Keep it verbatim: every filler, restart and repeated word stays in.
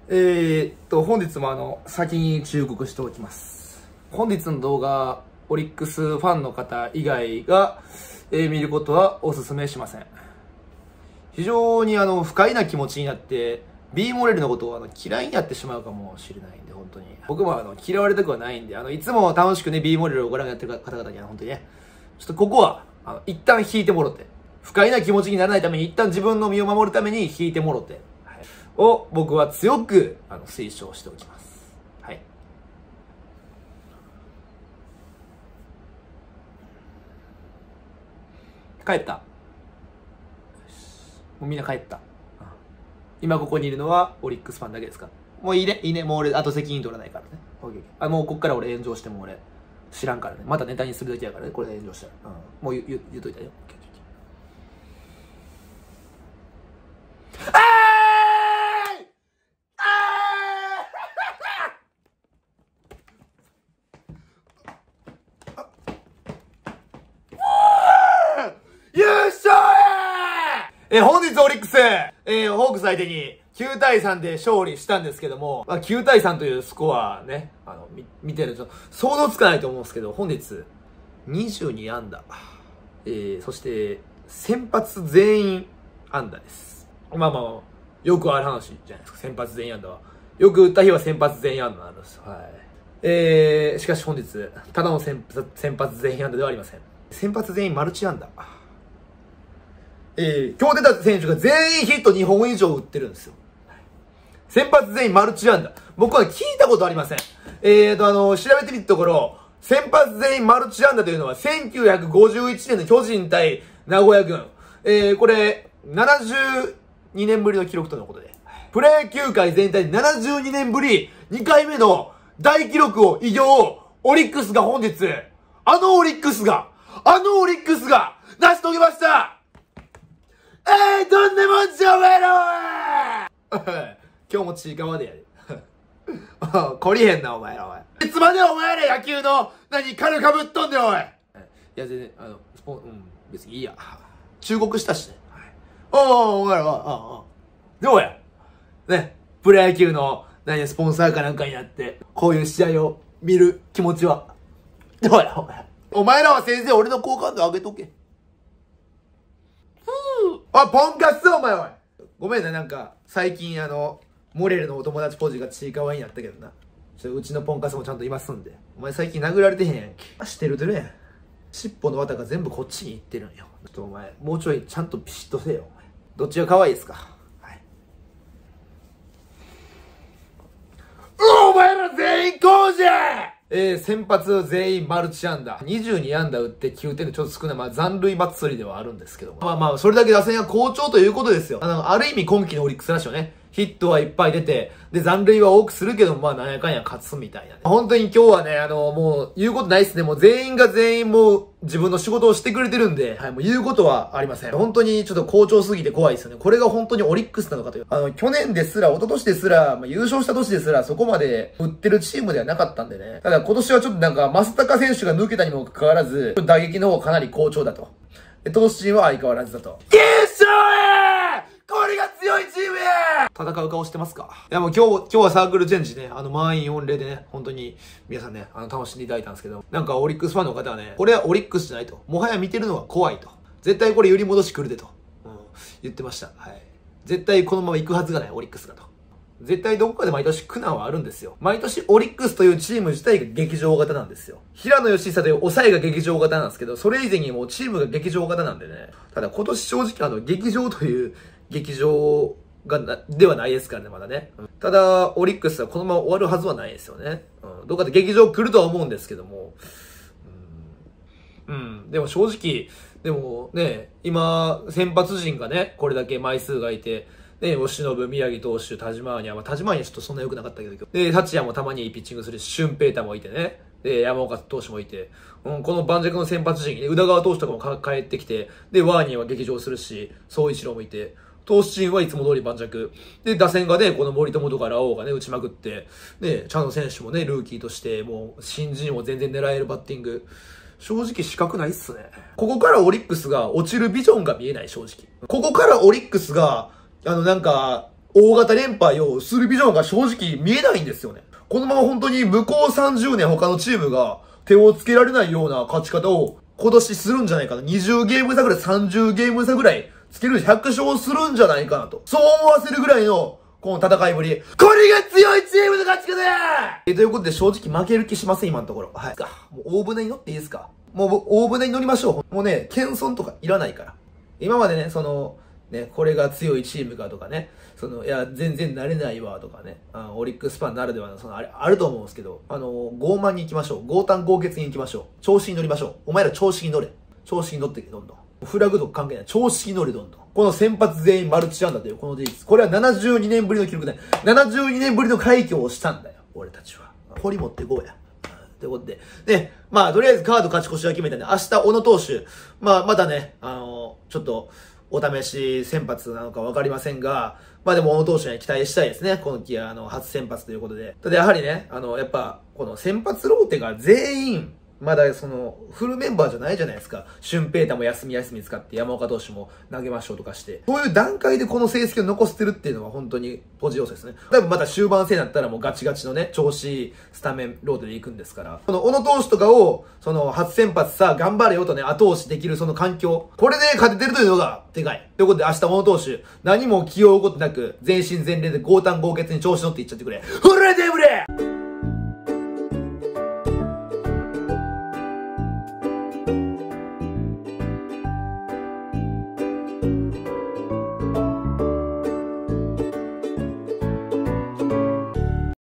えー、っと、本日もあの、先に忠告しておきます。本日の動画、オリックスファンの方以外が、えー、見ることはお勧めしません。非常にあの、不快な気持ちになって、B モレルのことをあの嫌いになってしまうかもしれないんで、本当に。僕もあの、嫌われたくはないんで、あの、いつも楽しくね、B モレルをご覧になってる方々には本当にね、ちょっとここは、あの、一旦引いてもろて、不快な気持ちにならないために、一旦自分の身を守るために引いてもろて、はい、を僕は強く、あの、推奨しておきます。はい。帰った。もうみんな帰った。今ここにいるのはオリックスファンだけですか？もういいね、いいね、もう俺、あと責任取らないからね。あ、もうこっから俺炎上しても俺、知らんからね。またネタにするだけやからね、これで炎上したら。うん。もう言、言、言うといたよ。あーいあー優勝やえ、本日オリックス、えー、ホークス相手にきゅうたいさんで勝利したんですけども、まあ、きゅうたいさんというスコアね、あの、み、見てると想像つかないと思うんですけど、本日にじゅうにあんだ。えー、そして、先発全員安打です。まあまあまあ、よくある話じゃないですか、先発全員安打は。よく打った日は先発全員安打なんです。はい。えー、しかし本日、ただの先発、先発全員安打ではありません。先発全員マルチ安打。えー、今日出た選手が全員ヒットにほん以上打ってるんですよ。先発全員マルチ安打。僕は聞いたことありません。えーと、あの、調べてみたところ、先発全員マルチ安打というのはせんきゅうひゃくごじゅういちねんの巨人対名古屋軍。えー、これ、ななじゅうにねんぶりの記録とのことで。プロ野球界全体でななじゅうにねんぶりにかいめの大記録を偉業をオリックスが本日、あのオリックスが、あのオリックスが成し遂げました。えー、どんなもんじゃお前らおい今日もちいかわでやる。こりへんなお前らおい。いつまでお前ら野球の何軽かぶっとんでおい。いや全然、あの、スポン、うん、別にいいや。忠告したしね。おおお前ら、ああ、どうやね、プロ野球の何スポンサーかなんかになって、こういう試合を見る気持ちは。どうやお前。お前らは先生俺の好感度上げとけ。あ、ポンカツお前おい。ごめんな、なんか、最近あの、モレルのお友達ポジがちいかわになったけどな。ちょうちのポンカツもちゃんといますんで。お前最近殴られてへんやんけ。してるてるやん。尻尾の綿が全部こっちに行ってるんよ。ちょっとお前、もうちょいちゃんとピシッとせよ、お前。どっちが可愛いですか？はい。うお前ら全員こうじゃえー、先発全員マルチ安打。にじゅうにあんだ打ってきゅうてんでちょっと少ない。まあ残塁祭りではあるんですけども。まあまあ、それだけ打線が好調ということですよ。あの、ある意味今季のオリックスらしいよね。ヒットはいっぱい出て、で、残塁は多くするけど、まあ、なんやかんや勝つみたいなね。本当に今日はね、あの、もう、言うことないっすね。もう全員が全員もう、自分の仕事をしてくれてるんで、はい、もう言うことはありません。本当にちょっと好調すぎて怖いですよね。これが本当にオリックスなのかという。あの、去年ですら、一昨年ですら、まあ、優勝した年ですら、そこまで打ってるチームではなかったんでね。ただ今年はちょっとなんか、増高選手が抜けたにもかかわらず、打撃の方かなり好調だと。で、投手陣は相変わらずだと。優勝やこれが強いチームや戦う顔してますか？いやもう今日、今日はサークルチェンジね、あの満員御礼でね、本当に皆さんね、あの楽しんでいただいたんですけど、なんかオリックスファンの方はね、これはオリックスじゃないと。もはや見てるのは怖いと。絶対これ揺り戻し来るでと。うん、言ってました。はい。絶対このまま行くはずがない、オリックスがと。絶対どこかで毎年苦難はあるんですよ。毎年オリックスというチーム自体が劇場型なんですよ。平野義久という抑えが劇場型なんですけど、それ以前にもうチームが劇場型なんでね。ただ今年正直あの劇場という劇場がな、ではないですからね、まだね。うん、ただ、オリックスはこのまま終わるはずはないですよね。うん、どっかで劇場来るとは思うんですけども。うん、うん、でも正直、でもね、今、先発陣がね、これだけ枚数がいて、ね、吉信、宮城投手、田島には、まあ、田島にはちょっとそんな良くなかったけど、で、達也もたまにいいピッチングするし、俊平太もいてね、で、山岡投手もいて、うん、この盤石の先発陣、宇田川投手とかもか帰ってきて、で、ワーニーは劇場するし、総一郎もいて、投手陣はいつも通り盤石。で、打線がね、この森友とかラオウがね、打ちまくって、ね、茶野選手もね、ルーキーとして、もう、新人を全然狙えるバッティング。正直資格ないっすね。ここからオリックスが落ちるビジョンが見えない、正直。ここからオリックスが、あの、なんか、 大型連敗をするビジョンが正直見えないんですよね。このまま本当に向こうさんじゅうねん他のチームが手をつけられないような勝ち方を今年するんじゃないかな。にじゅうゲーム差ぐらい、さんじゅうゲーム差ぐらいつけるひゃく勝するんじゃないかなと。そう思わせるぐらいのこの戦いぶり。これが強いチームの勝ち方やえということで正直負ける気しません、今のところ。はい。もう大船に乗っていいですか？もう大船に乗りましょう。もうね、謙遜とかいらないから。今までね、その、ね、これが強いチームかとかね、その、いや、全然慣れないわとかね、あオリックスファンならではの、その、あれ、あると思うんですけど、あの、傲慢に行きましょう。豪胆豪傑に行きましょう。調子に乗りましょう。お前ら調子に乗れ。調子に乗ってけ、どんどん。フラグとか関係ない。調子に乗れ、どんどん。この先発全員マルチ安打というこの事実。これはななじゅうにねんぶりの記録だよ。ななじゅうにねんぶりの快挙をしたんだよ。俺たちは。掘り持っていこうや。ということで。で、まあ、とりあえずカード勝ち越しは決めたんで、明日、小野投手、まあ、またね、あの、ちょっと、お試し先発なのかわかりませんが、まあでも、小野投手に期待したいですね。今季、あの、初先発ということで。ただやはりね、あの、やっぱ、この先発ローテが全員、まだその、フルメンバーじゃないじゃないですか。俊平太も休み休み使って山岡投手も投げましょうとかして。そういう段階でこの成績を残してるっていうのは本当にポジ要素ですね。多分また終盤戦になったらもうガチガチのね、調子いいスタメンローテで行くんですから。この小野投手とかを、その初先発さ、頑張れよとね、後押しできるその環境。これで勝ててるというのがでかい。ということで明日小野投手、何も気負うことなく、全身全霊で豪胆豪傑に調子乗っていっちゃってくれ。ほらデブレ